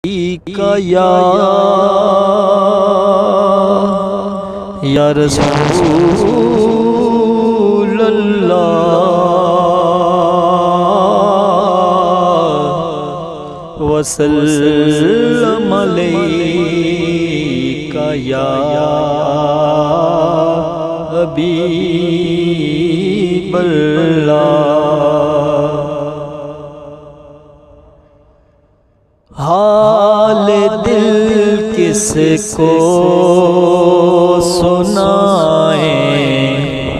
کا یا رسول اللہ وسلم علیکہ یا حبیب اللہ۔ حال دل کس کو سنائیں،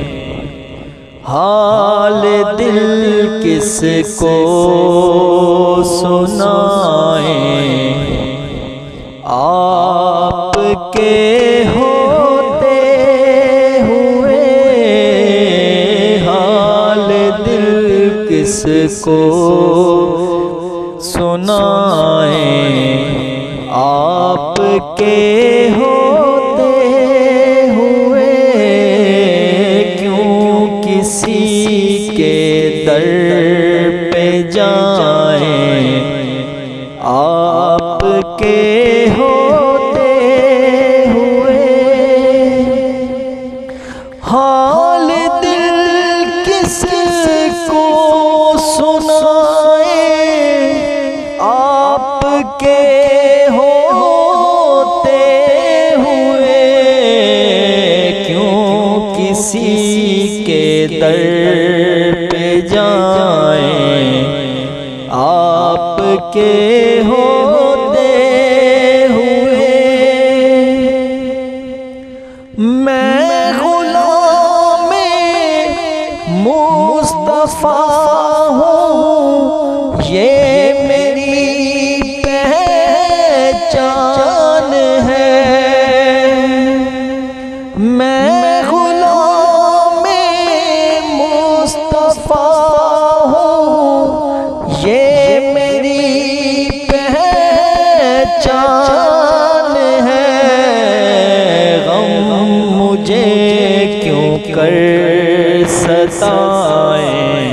حال دل کس کو سنائیں، آپ کے ہوتے ہوئے حال دل کس کو سنائیں، آپ کے ہوتے ہوئے کیوں کسی کے در پہ جائیں، آپ کے ہوتے ہوئے حال دل کس کو سنائیں، آپ کے ہوتے ہوئے کیوں کسی کے در پہ جائیں، آپ کے ہوتے ہوئے میں غلام مصطفیٰ ہوں، یہ میری پہچان ہے، میں غلام مصطفیٰ ہوں، یہ میری پہچان ہے، غم مجھے کیوں کر ستائیں،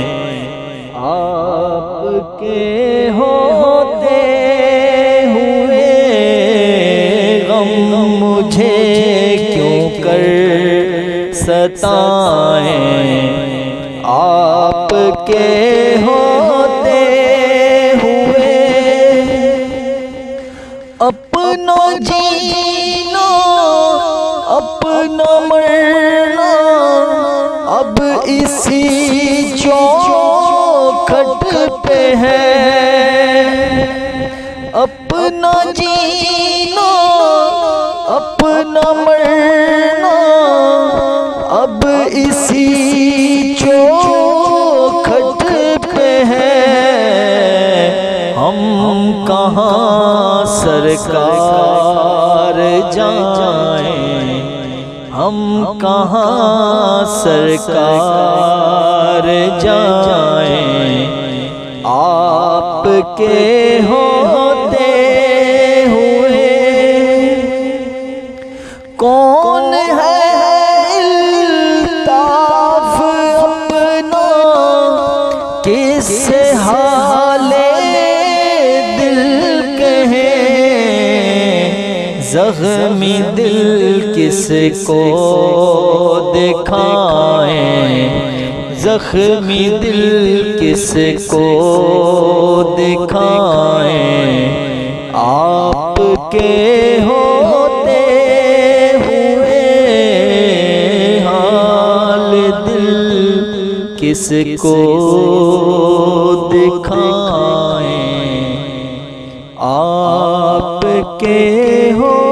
آپ کے ہوتے ہوئے غم مجھے کیوں کر ستائیں، آپ کے ہوتے ہوئے اپنا جینا اپنا مرنا اب اسی چوکھٹ پہ ہے، اپنا جینا اپنا مرنا اب اسی چوکھٹ پہ ہے، ہم کہاں سرکار جائیں، ہم کہاں سرکار جائیں، آپ کے ہوتے ہوئے کون ہے الطاف اپنا کس حال دل کہیں، زخمی دل کس کو دکھائیں، زخمی دل کس کو دکھائیں، آپ کے ہوتے ہوئے حال دل کس کو دکھائیں، آپ کے